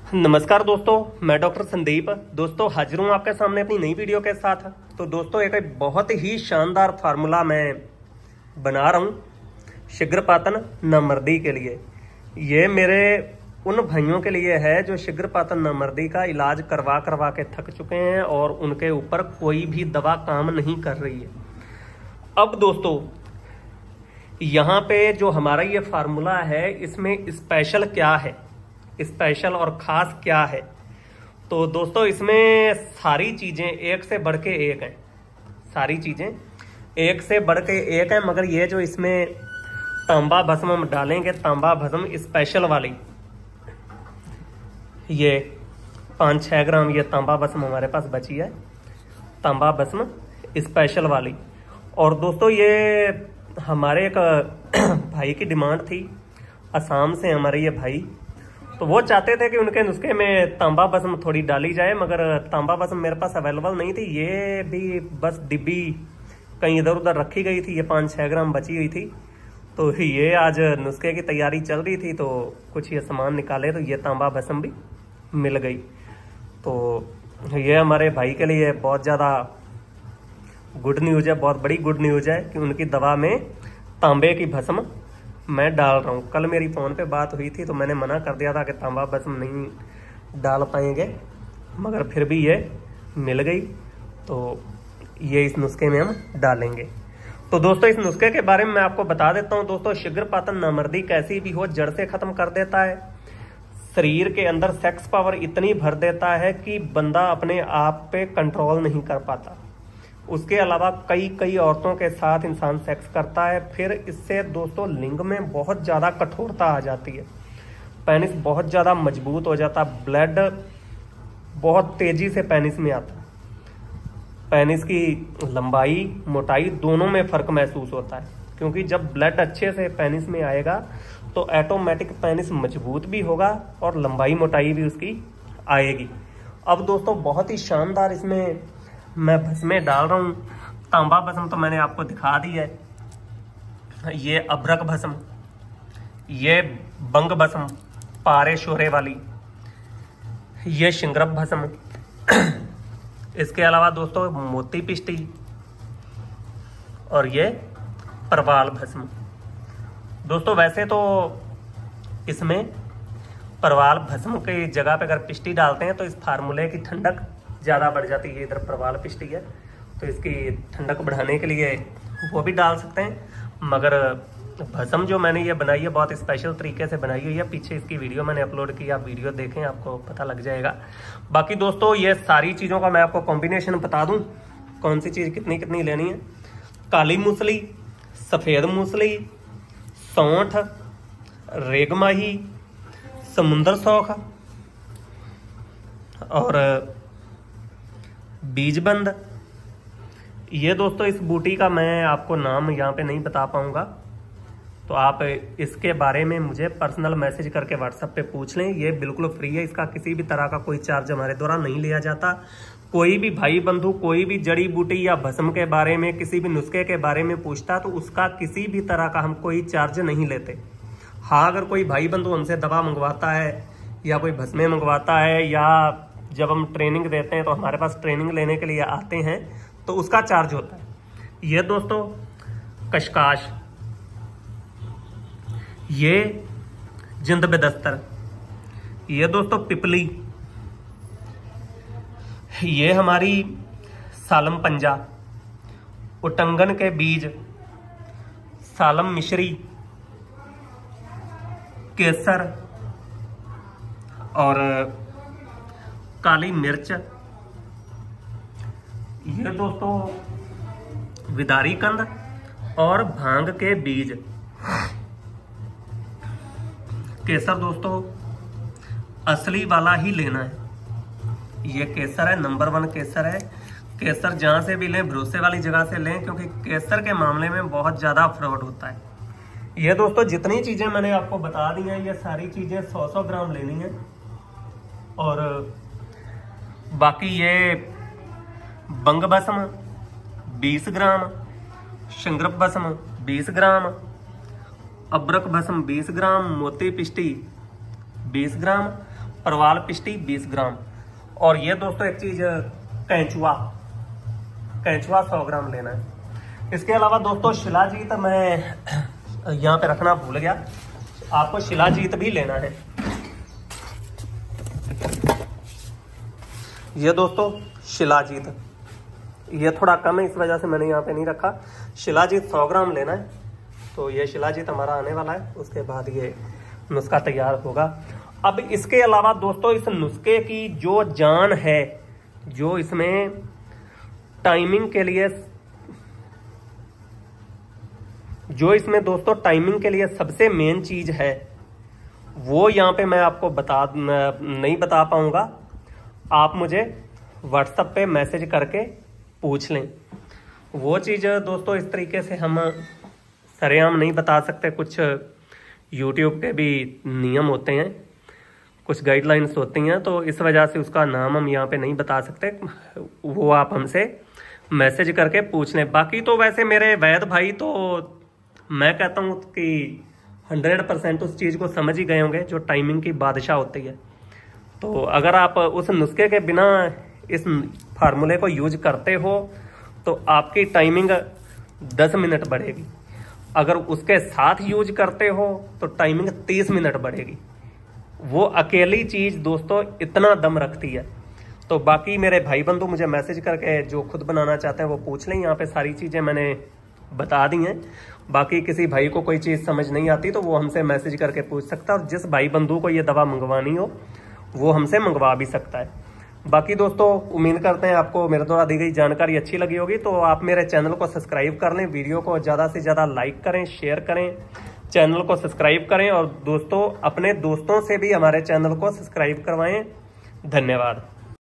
नमस्कार दोस्तों, मैं डॉक्टर संदीप दोस्तों हाजिर हूँ आपके सामने अपनी नई वीडियो के साथ। तो दोस्तों एक बहुत ही शानदार फार्मूला मैं बना रहा हूँ शीघ्रपातन नामर्दी के लिए। ये मेरे उन भाइयों के लिए है जो शीघ्रपातन नामर्दी का इलाज करवा करवा के थक चुके हैं और उनके ऊपर कोई भी दवा काम नहीं कर रही है। अब दोस्तों यहाँ पे जो हमारा ये फार्मूला है, इसमें स्पेशल क्या है, स्पेशल और खास क्या है। तो दोस्तों इसमें सारी चीजें एक से बढ़ के एक हैं, सारी चीजें एक से बढ़ के एक हैं। मगर ये जो इसमें तांबा भस्म हम डालेंगे, तांबा भस्म स्पेशल वाली, ये 5-6 ग्राम ये तांबा भस्म हमारे पास बची है, तांबा भस्म स्पेशल वाली। और दोस्तों ये हमारे एक भाई की डिमांड थी, असम से हमारे ये भाई, तो वो चाहते थे कि उनके नुस्खे में तांबा भस्म थोड़ी डाली जाए, मगर तांबा भस्म मेरे पास अवेलेबल नहीं थी। ये भी बस डिब्बी कहीं इधर उधर रखी गई थी, ये 5-6 ग्राम बची हुई थी। तो ये आज नुस्खे की तैयारी चल रही थी तो कुछ ये सामान निकाले तो ये तांबा भस्म भी मिल गई। तो ये हमारे भाई के लिए बहुत ज़्यादा गुड न्यूज़ है, बहुत बड़ी गुड न्यूज़ है कि उनकी दवा में तांबे की भस्म मैं डाल रहा हूँ। कल मेरी फ़ोन पे बात हुई थी तो मैंने मना कर दिया था कि तांबा भस्म नहीं डाल पाएंगे, मगर फिर भी ये मिल गई तो ये इस नुस्खे में हम डालेंगे। तो दोस्तों इस नुस्खे के बारे में मैं आपको बता देता हूँ। दोस्तों शीघ्रपातन नामर्दी कैसी भी हो जड़ से ख़त्म कर देता है, शरीर के अंदर सेक्स पावर इतनी भर देता है कि बंदा अपने आप पे कंट्रोल नहीं कर पाता। उसके अलावा कई औरतों के साथ इंसान सेक्स करता है, फिर इससे दोस्तों लिंग में बहुत ज़्यादा कठोरता आ जाती है, पेनिस बहुत ज़्यादा मजबूत हो जाता, ब्लड बहुत तेज़ी से पेनिस में आता, पेनिस की लंबाई मोटाई दोनों में फ़र्क महसूस होता है। क्योंकि जब ब्लड अच्छे से पेनिस में आएगा तो ऑटोमेटिक पेनिस मजबूत भी होगा और लंबाई मोटाई भी उसकी आएगी। अब दोस्तों बहुत ही शानदार इसमें मैं भस्में डाल रहा हूँ। तांबा भस्म तो मैंने आपको दिखा दी है, ये अभ्रक भस्म, ये बंग भस्म पारे शोरे वाली, ये शिंगरप भस्म, इसके अलावा दोस्तों मोती पिष्टी और ये परवाल भस्म। दोस्तों वैसे तो इसमें परवाल भस्म की जगह पे अगर पिष्टी डालते हैं तो इस फार्मूले की ठंडक ज़्यादा बढ़ जाती है। इधर परवाल पिष्टी है तो इसकी ठंडक बढ़ाने के लिए वो भी डाल सकते हैं, मगर भस्म जो मैंने ये बनाई है बहुत स्पेशल तरीके से बनाई हुई है। पीछे इसकी वीडियो मैंने अपलोड की, आप वीडियो देखें आपको पता लग जाएगा। बाकी दोस्तों ये सारी चीज़ों का मैं आपको कॉम्बिनेशन बता दूं, कौन सी चीज़ कितनी कितनी लेनी है। काली मूसली, सफ़ेद मूसली, सौंठ, रेगमाही, समुंदर सौख और बीजबंद। ये दोस्तों इस बूटी का मैं आपको नाम यहाँ पे नहीं बता पाऊंगा, तो आप इसके बारे में मुझे पर्सनल मैसेज करके व्हाट्सएप पे पूछ लें। ये बिल्कुल फ्री है, इसका किसी भी तरह का कोई चार्ज हमारे द्वारा नहीं लिया जाता। कोई भी भाई बंधु कोई भी जड़ी बूटी या भस्म के बारे में, किसी भी नुस्खे के बारे में पूछता तो उसका किसी भी तरह का हम कोई चार्ज नहीं लेते। हाँ अगर कोई भाई बंधु हमसे दवा मंगवाता है या कोई भस्में मंगवाता है या जब हम ट्रेनिंग देते हैं तो हमारे पास ट्रेनिंग लेने के लिए आते हैं तो उसका चार्ज होता है। ये दोस्तों कशकाश, ये जिंद बेदस्तर, ये दोस्तों पिपली, ये हमारी सालम पंजा, उटंगन के बीज, सालम मिश्री, केसर और काली मिर्च, ये दोस्तों विदारी कंद और भांग के बीज। केसर दोस्तों असली वाला ही लेना है, ये केसर है, नंबर 1 केसर है। केसर जहां से भी लें भरोसे वाली जगह से लें, क्योंकि केसर के मामले में बहुत ज्यादा फ्रॉड होता है। ये दोस्तों जितनी चीजें मैंने आपको बता दी हैं ये सारी चीजें 100-100 ग्राम लेनी है। और बाकी ये बंग भस्म 20 ग्राम, शिंगरप भस्म 20 ग्राम, अब्रक भस्म 20 ग्राम, मोती पिष्टी 20 ग्राम परवाल पिष्टी 20 ग्राम, और ये दोस्तों एक चीज कैंचुआ 100 ग्राम लेना है। इसके अलावा दोस्तों शिलाजीत मैं यहाँ पे रखना भूल गया, आपको शिलाजीत भी लेना है। ये दोस्तों शिलाजीत, ये थोड़ा कम है इस वजह से मैंने यहाँ पे नहीं रखा। शिलाजीत 100 ग्राम लेना है। तो ये शिलाजीत हमारा आने वाला है, उसके बाद ये नुस्खा तैयार होगा। अब इसके अलावा दोस्तों इस नुस्खे की जो जान है, जो इसमें टाइमिंग के लिए, दोस्तों टाइमिंग के लिए सबसे मेन चीज है, वो यहाँ पे मैं आपको नहीं बता पाऊंगा। आप मुझे व्हाट्सएप पे मैसेज करके पूछ लें। वो चीज़ दोस्तों इस तरीके से हम सरेआम नहीं बता सकते, कुछ यूट्यूब के भी नियम होते हैं, कुछ गाइडलाइंस होती हैं, तो इस वजह से उसका नाम हम यहाँ पे नहीं बता सकते। वो आप हमसे मैसेज करके पूछ लें। बाकी तो वैसे मेरे वैद भाई तो मैं कहता हूँ कि 100% उस चीज़ को समझ ही गए होंगे जो टाइमिंग की बादशाह होती है। तो अगर आप उस नुस्खे के बिना इस फार्मूले को यूज करते हो तो आपकी टाइमिंग 10 मिनट बढ़ेगी। अगर उसके साथ यूज करते हो तो टाइमिंग 30 मिनट बढ़ेगी। वो अकेली चीज दोस्तों इतना दम रखती है। तो बाकी मेरे भाई बंधु मुझे मैसेज करके जो खुद बनाना चाहते हैं वो पूछ लें। यहाँ पे सारी चीजें मैंने बता दी हैं। बाकी किसी भाई को कोई चीज समझ नहीं आती तो वो हमसे मैसेज करके पूछ सकता है, और जिस भाई बंधु को ये दवा मंगवानी हो वो हमसे मंगवा भी सकता है। बाकी दोस्तों उम्मीद करते हैं आपको मेरे द्वारा दी गई जानकारी अच्छी लगी होगी। तो आप मेरे चैनल को सब्सक्राइब कर लें, वीडियो को ज़्यादा से ज़्यादा लाइक करें, शेयर करें, चैनल को सब्सक्राइब करें, और दोस्तों अपने दोस्तों से भी हमारे चैनल को सब्सक्राइब करवाएं। धन्यवाद।